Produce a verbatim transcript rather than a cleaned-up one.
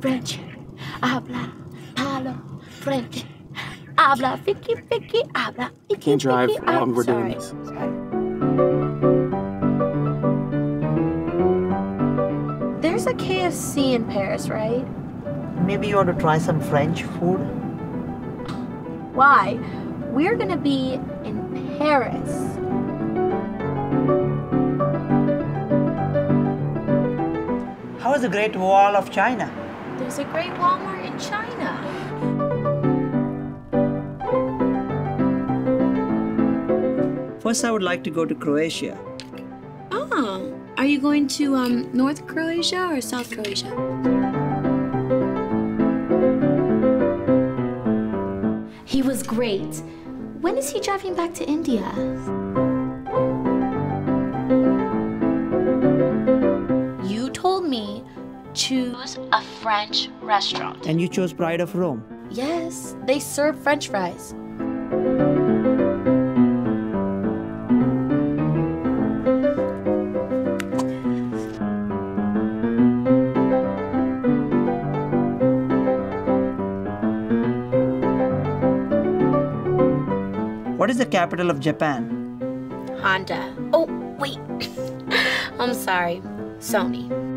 French. Habla, palo, French. Habla, Vicky, Vicky, habla, Vicky, Can't drive Vicky, while habla. we're Sorry. doing this. Sorry. There's a K F C in Paris, right? Maybe you want to try some French food? Why? We're gonna be in Paris. How is the Great Wall of China? There's a great Walmart in China. First, I would like to go to Croatia. Oh, are you going to um, North Croatia or South Croatia? He was great. When is he driving back to India? You told me choose a French restaurant. And you chose Pride of Rome. Yes, they serve French fries. What is the capital of Japan? Honda. Oh, wait. I'm sorry. Sony.